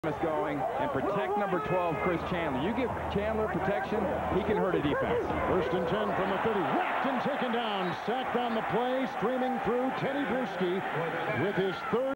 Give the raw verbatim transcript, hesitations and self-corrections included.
going and protect number twelve, Chris Chandler. You give Chandler protection, he can hurt a defense. First and ten from the thirty. Whacked and taken down. Sacked on the play. Streaming through Teddy Bruschi with his third.